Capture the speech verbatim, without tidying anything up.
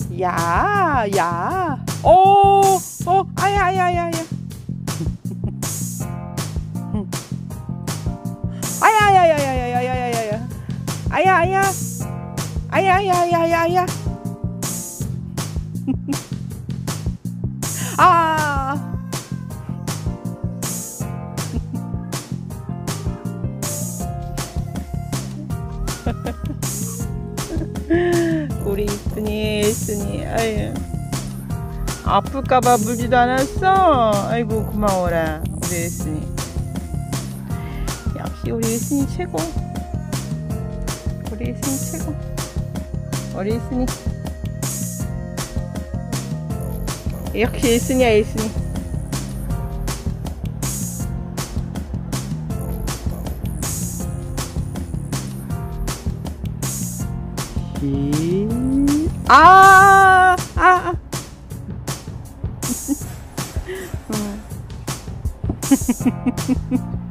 야, 야. 오, 어, 아야, 아야, 아야, 아야. 아야, 아야, 아야, 아야, 아야, 아야, 아야. 아야, 아야. 아야, 아야, 아야, 아야, 아야. 아. 우리 이쁜이, 이쁜이, 아유. 아플까봐 물지도 않았어? 아이고, 고마워라. 우리 이쁜이. 역시 우리 이쁜이 최고. 우리 이쁜이 최고. 우리 이쁜이. 역시 이쁜이야, 이쁜이. 아, 아, 아. 음.